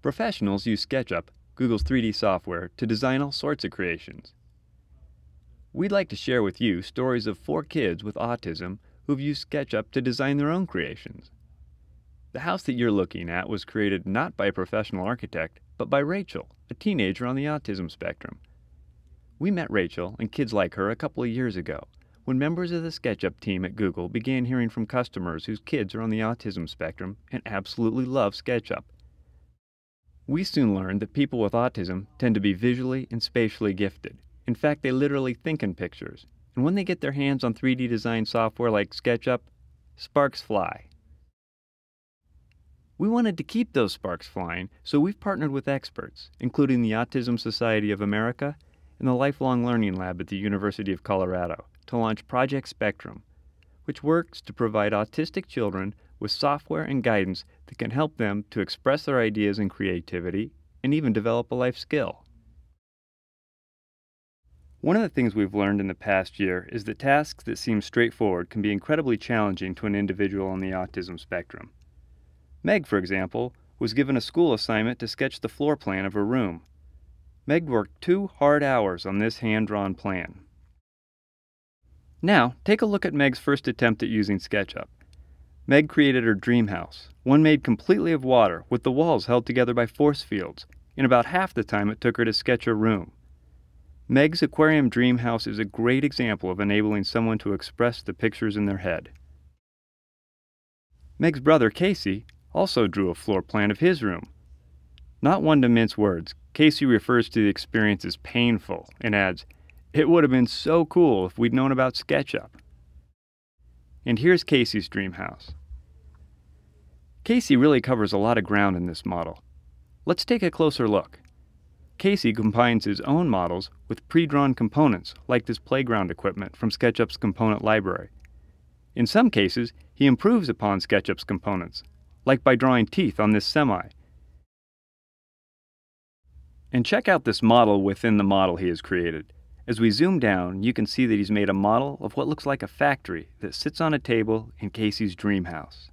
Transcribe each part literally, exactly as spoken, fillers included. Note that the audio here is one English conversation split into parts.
Professionals use SketchUp, Google's three D software, to design all sorts of creations. We'd like to share with you stories of four kids with autism who've used SketchUp to design their own creations. The house that you're looking at was created not by a professional architect, but by Rachel, a teenager on the autism spectrum. We met Rachel and kids like her a couple of years ago, when members of the SketchUp team at Google began hearing from customers whose kids are on the autism spectrum and absolutely love SketchUp. We soon learned that people with autism tend to be visually and spatially gifted. In fact, they literally think in pictures, and when they get their hands on three D design software like SketchUp, sparks fly. We wanted to keep those sparks flying, so we've partnered with experts, including the Autism Society of America and the Lifelong Learning Lab at the University of Colorado, to launch Project Spectrum, which works to provide autistic children with software and guidance that can help them to express their ideas and creativity and even develop a life skill. One of the things we've learned in the past year is that tasks that seem straightforward can be incredibly challenging to an individual on the autism spectrum. Meg, for example, was given a school assignment to sketch the floor plan of her room. Meg worked two hard hours on this hand-drawn plan. Now, take a look at Meg's first attempt at using SketchUp. Meg created her dream house, one made completely of water, with the walls held together by force fields, in about half the time it took her to sketch her room. Meg's Aquarium dream house is a great example of enabling someone to express the pictures in their head. Meg's brother, Casey, also drew a floor plan of his room. Not one to mince words, Casey refers to the experience as painful and adds, "It would have been so cool if we'd known about SketchUp." And here's Casey's dream house. Casey really covers a lot of ground in this model. Let's take a closer look. Casey combines his own models with pre-drawn components, like this playground equipment from SketchUp's component library. In some cases, he improves upon SketchUp's components, like by drawing teeth on this semi. And check out this model within the model he has created. As we zoom down, you can see that he's made a model of what looks like a factory that sits on a table in Casey's dream house.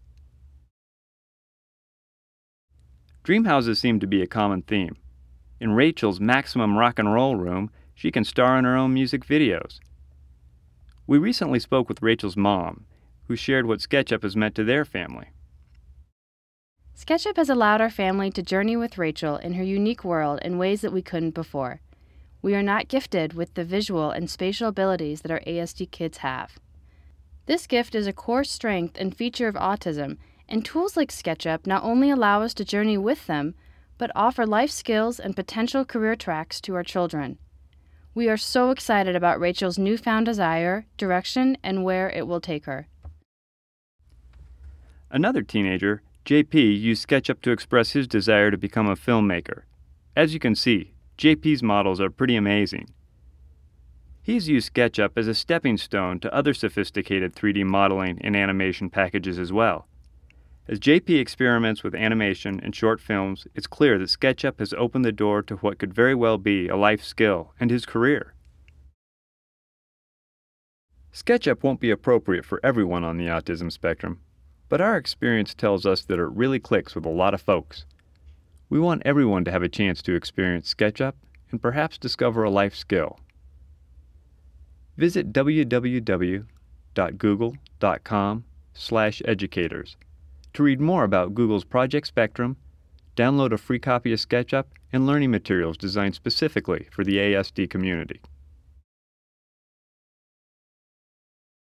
Dream houses seem to be a common theme. In Rachel's maximum rock and roll room, she can star in her own music videos. We recently spoke with Rachel's mom, who shared what SketchUp has meant to their family. SketchUp has allowed our family to journey with Rachel in her unique world in ways that we couldn't before. We are not gifted with the visual and spatial abilities that our A S D kids have. This gift is a core strength and feature of autism, and tools like SketchUp not only allow us to journey with them, but offer life skills and potential career tracks to our children. We are so excited about Rachel's newfound desire, direction, and where it will take her. Another teenager, J P, used SketchUp to express his desire to become a filmmaker. As you can see, J P's models are pretty amazing. He's used SketchUp as a stepping stone to other sophisticated three D modeling and animation packages as well. As J P experiments with animation and short films, it's clear that SketchUp has opened the door to what could very well be a life skill and his career. SketchUp won't be appropriate for everyone on the autism spectrum, but our experience tells us that it really clicks with a lot of folks. We want everyone to have a chance to experience SketchUp and perhaps discover a life skill. Visit w w w dot google dot com slash educators to read more about Google's Project Spectrum, download a free copy of SketchUp, and learning materials designed specifically for the A S D community.